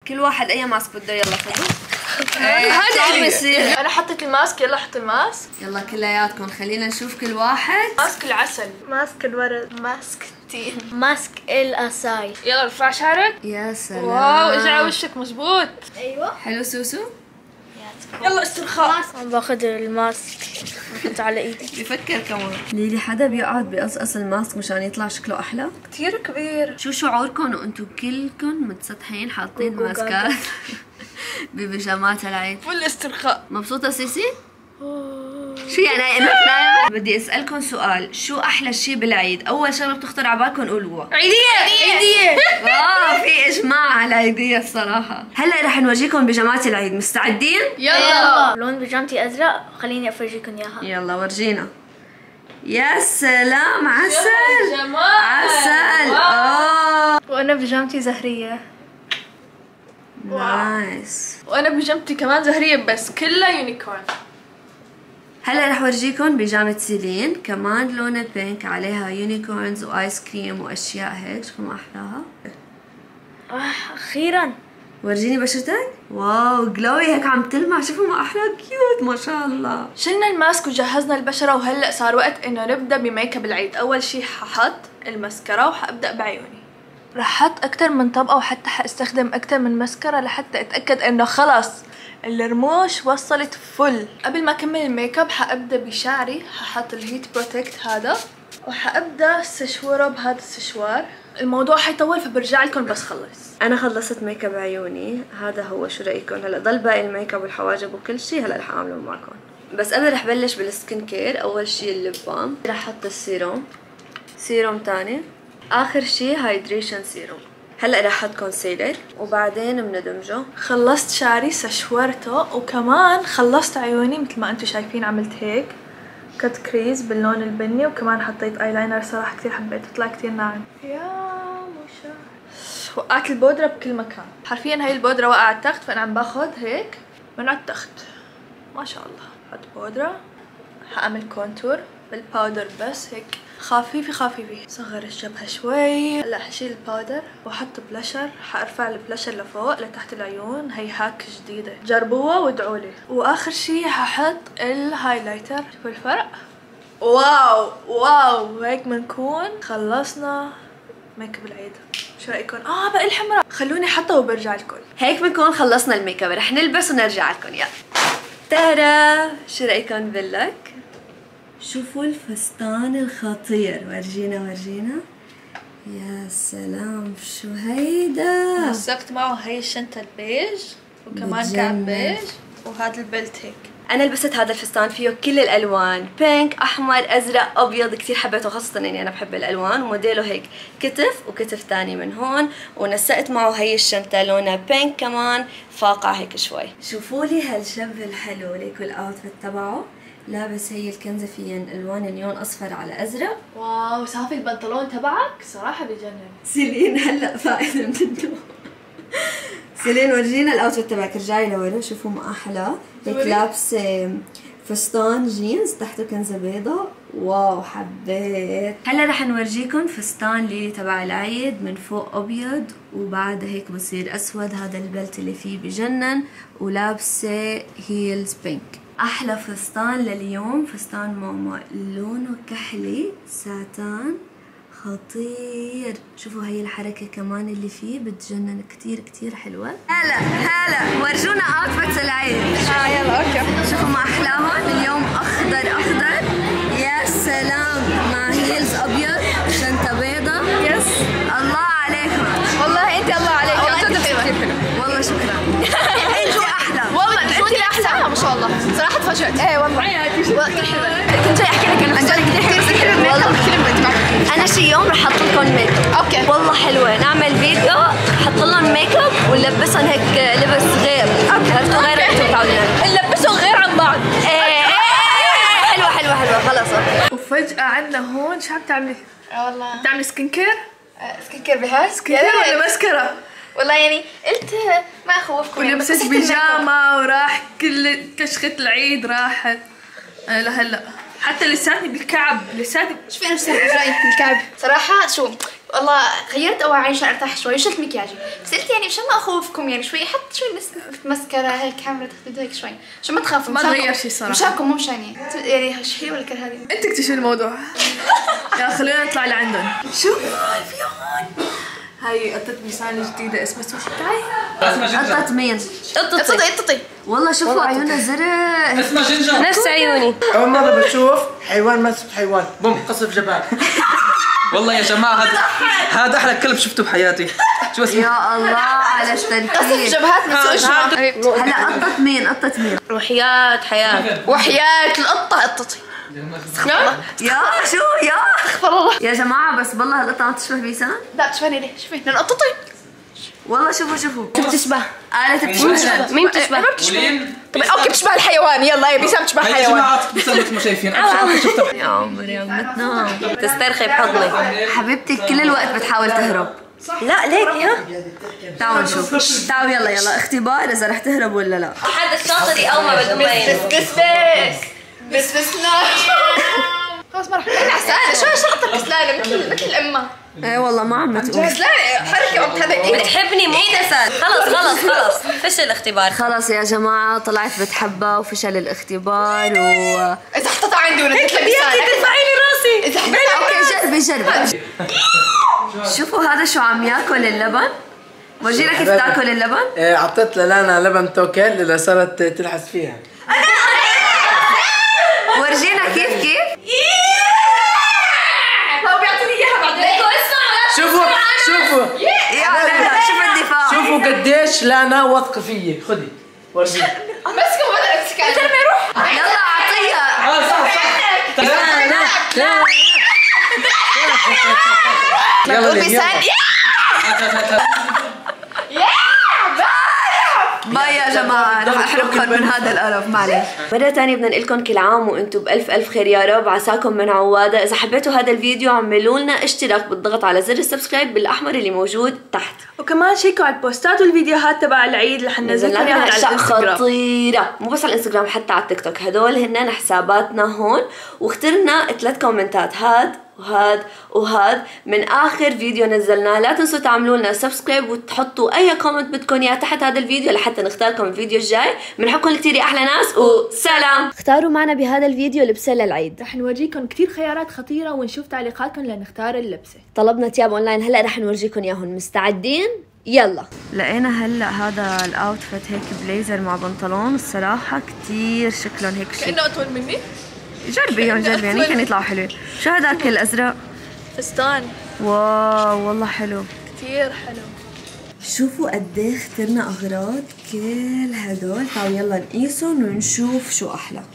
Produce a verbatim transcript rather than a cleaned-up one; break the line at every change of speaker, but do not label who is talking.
كل واحد اي ماسك بده يلا خذوا. هذا بيصير.
انا حطيت الماسك، يلا حط الماسك.
يلا كلياتكم خلينا نشوف كل واحد.
ماسك العسل، ماسك الورد، ماسك التين،
ماسك الأساي.
يلا ارفع شعرك.
يا سلام.
واو اجعل وشك مزبوط.
ايوه
حلو سوسو.
يلا استرخاء.
عم باخذ الماسك بحط على ايدي.
بفكر كمان ليلي حدا بيقعد بيقصقص الماسك مشان يطلع شكله احلى؟
كثير كبير.
شو شعوركم وانتم كلكم متسطحين حاطين ماسكات ببيجامات العيد؟
فل استرخاء.
مبسوطة سيسي؟ شو يعني قمت نايمة؟ بدي اسألكم سؤال، شو أحلى شيء بالعيد؟ أول شغلة بتخطر على بالكم قولوها.
عيدية عيدية.
اه في إجماع على عيدية الصراحة. هلا رح نورجيكم بيجامات العيد، مستعدين؟
يلا.
لون بيجامتي أزرق، خليني أفرجيكم إياها.
يلا ورجينا. يا سلام عسل.
جمال.
عسل. اه
وانا بيجامتي زهرية.
نايس.
وانا بيجامتي كمان زهرية بس كلها يونيكورن.
هلا رح ورجيكم بيجامة سيلين كمان لونها بينك، عليها يونيكورنز وايس كريم واشياء هيك. شو ما احلاها.
آه أخيرا.
ورجيني بشرتك. واو جلوي هيك عم تلمع. شوفوا ما احلى كيوت ما شاء الله.
شلنا الماسك وجهزنا البشرة وهلا صار وقت انه نبدا بميك اب العيد. اول شي ححط المسكرة وحابدا بعيوني. رح احط اكثر من طبقة وحتى حاستخدم اكثر من مسكرة لحتى اتاكد انه خلص الرموش وصلت فل. قبل ما اكمل الميك اب حابدا بشعري. ححط الهيت بروتكت هذا وحابدا استشوره بهذا السشوار. الموضوع حيطول فبرجع لكم بس خلص.
انا خلصت ميك اب عيوني، هذا هو. شو رايكم؟ هلا ضل باقي الميك اب والحواجب وكل شيء هلا رح اعمله معكم. بس قبل رح بلش بالسكين كير. اول شيء الليب بالم، رح احط السيروم، سيروم ثاني، اخر شيء هايدريشن سيروم. هلا رح احط كونسيلر وبعدين بندمجه.
خلصت شعري سشورته وكمان خلصت عيوني مثل ما انتم شايفين. عملت هيك كت كريز باللون البني وكمان حطيت ايلاينر. صراحه كثير حبيته، طلع كثير ناعم. يا موشا. وقعت البودره بكل مكان حرفيا. هاي البودره وقعت تحت فانا عم باخذ هيك من على التخت. ما شاء الله. حط بودره. حاعمل كونتور بالباودر بس هيك خفيفة خفيفة. صغر الجبهة شوي. هلا حشيل الباودر واحط بلاشر. حارفع البلاشر لفوق لتحت العيون. هي هاك جديدة جربوها وادعولي. واخر شي ححط الهايلايتر. شوفوا الفرق. واو واو. هيك بنكون خلصنا ميك اب العيد. شو رايكم؟ اه باقي الحمراء خلوني احطها وبرجع لكم.
هيك بنكون خلصنا الميك اب. رح نلبس ونرجع لكم. يلا تارا شو رايكم باللك؟ شوفوا الفستان الخطير. ورجينا ورجينا. يا سلام شو هيدا.
مسكت معه هي الشنطة البيج وكمان
بتجنن.
كعب بيج وهذا البلت هيك.
انا لبست هذا الفستان فيه كل الالوان، بينك احمر ازرق ابيض. كثير حبيته خاصه اني انا بحب الالوان. وموديله هيك كتف وكتف ثاني من هون. ونسقت معه هي الشنطه لونها بينك كمان فاقعه هيك شوي. شوفوا لي هالشب الحلو ليكوا الاوتفيت تبعه. لابس هي الكنزه فيها الوان نيون اصفر على ازرق.
واو صافي البنطلون تبعك صراحه بجنن.
سيلين هلا فائده من النوم. سيلين ورجينا الاوتفيت تبعك. رجعي لورا. شوفوا ما احلى هيك لابسه فستان جينز تحته كنزه بيضة. واو حبيت. هلا رح نورجيكم فستان ليلي تبع العيد. من فوق ابيض وبعد هيك بصير اسود. هذا البلت اللي فيه بجنن. ولابسه هيلز بينك. احلى فستان لليوم فستان ماما. لونه كحلي ساتان خطير. شوفوا هي الحركة كمان اللي فيه بتجنن. كتير كتير حلوة. هلا هلا ورجونا اوتفيتس العيد.
اه يلا اوكي.
شوفوا ما احلاهم اليوم. اخضر اخضر. يا سلام. مع هيلز ابيض شنطة بيضة.
يس
الله عليكم.
والله انت الله عليك.
والله انت كتير حلو. والله شكرا. انتوا احلى.
والله انت اللي احسن ما شاء الله. صراحه تفاجأت. ايه والله كثير حلوه. كنت جاي احكي لك انه فستانك كثير كثير حلو. والله كثير بتبعك.
انا شي يوم رح احط لكم ميك اب.
اوكي
والله حلوه. نعمل فيديو حط لهم ميك اب ونلبسهم هيك لبس غير. عرفتوا غير انتم متعودين.
نلبسهم غير عن بعض.
ايه حلوه حلوه حلوه. خلص اوكي.
وفجأة عندنا هون شو عم تعملي؟
والله
بتعملي سكين كير؟
سكين كير بهاي
سكين كير ولا ماسكارا؟
والله يعني قلت ما اخوفكم.
ولبست بيجامة وراح كل كشخة العيد راحت. آه لهلا حتى لساتني بالكعب. لساتي
شو في نفس رايك في الكعب؟ صراحة شو والله غيرت اواعي عشان ارتاح شوي وشلت مكياجي، بس قلت يعني مشان ما اخوفكم يعني شوي حط شوي مسكرة هيك كاميرا تحت هيك شوي عشان ما تخافوا.
ما تغير شيء صراحة.
مشانكم مو مشاني يعني. شحية ولا كره هذه؟
انت اكتشفي الموضوع. يلا خلونا نطلع لعندهم. شوف في هون. هاي قطة بلسان جديدة اسمها سوشي.
قطة مين؟
قطتي قطتي
والله شوفوا عيونها زرق.
اسمها جنجر
نفس عيوني.
أول مرة بشوف حيوان ماسك حيوان، بوم قصف جبال.
والله يا جماعة هذا هذا أحلى كلب شفته بحياتي. شو اسمه؟
يا الله على
قصف
التركيز.
جبهات من سوء الشعر.
هلا قطة مين؟ قطة مين؟
وحياة حياة.
وحياة القطة قطتي.
يا شو يا
استغفر الله.
يا جماعة بس بالله هالقطة ما تشبه بيسان؟
لا تشبهني ليه؟ شوفي لأن قطتي.
والله شوفوا شوفوا
شو بتشبه؟
قالت بتشبه.
مين بتشبه؟
ما بتشبه. طيب اوكي بتشبه الحيوان. يلا يا بيسام تشبه
يا
الحيوان.
جماعة بس مثل ما شايفين أبشر شفتها.
يا عمري يا بتنام.
تسترخي بحضني.
حبيبتي كل الوقت بتحاول تهرب.
لا ليكي ها؟
تعالوا نشوف. تعالوا يلا يلا اختبار إذا رح تهرب ولا لا.
حد الشاطر يقوم بالدبين.
بس بس بس بس لا. خلاص ما رح انا عسالة. شو شو قطة كسلانة مثل مثل امها.
ايه والله ما عم بتقول.
كسلانة حركة قمت هذا ايدك.
بتحبني مو كسل. خلص خلص خلص فشل الاختبار.
خلص يا جماعة طلعت بتحبها وفشل الاختبار و
إذا حطيتها عندي ونديت لها
بدي ترفعي لي راسي.
إذا حطيتها
اوكي جربي جربي. شوفوا هذا شو عم ياكل اللبن. ورجينا كيف تاكل اللبن.
إيه عطيت للانا لبن توكل اللي صارت تلحس فيها.
ورجينا كيف كيف.
هو بيعطيني اياها بعدين.
شوفوا شوفوا
يا لا شوف الدفاع.
شوفوا قديش لانا واثقة فيي. خذي ورجيني.
مسكه وبدأ امسك عشان ما يروح.
يلا اعطيها.
آه صح صح.
يلا
قول
لين،
بيسان.
يلا.
باي يا جماعة رح احرقكم من هذا القرف معلش. مرة تانية بدنا نقول لكم كل عام وانتم بألف ألف خير يا رب. عساكم من عوادة. إذا حبيتوا هذا الفيديو اعملوا لنا اشتراك بالضغط على زر السبسكرايب بالأحمر اللي موجود تحت.
وكمان شيكوا على البوستات والفيديوهات تبع العيد اللي حننزل لكم اياها على
أشياء
الانستغرام.
خطيرة مو بس على الانستغرام حتى على التيك توك. هدول هن حساباتنا هون. واخترنا ثلاث كومنتات هاد وهاد وهاد من اخر فيديو نزلناه. لا تنسوا تعملوا لنا سبسكرايب وتحطوا اي كومنت بدكم اياه تحت هذا الفيديو لحتى نختاركم الفيديو الجاي. بنحبكم كثير يا احلى ناس وسلام. اختاروا معنا بهذا الفيديو لبسه للعيد.
رح نورجيكم كتير خيارات خطيرة ونشوف تعليقاتكم لنختار اللبسة.
طلبنا تياب اونلاين هلا رح نورجيكم اياهم. مستعدين؟ يلا. لقينا هلا هذا الاوتفيت هيك بليزر مع بنطلون. الصراحه كثير شكلهم هيك شيك.
كأنه أطول مني.
جربيهم جربيهم يمكن يطلعوا حلوين. شو هذاك الازرق؟
فستان
واو والله حلو
كتير حلو.
شوفوا قد ايه اخترنا اغراض كل هدول. تعالوا يلا نقيسهم ونشوف شو احلى.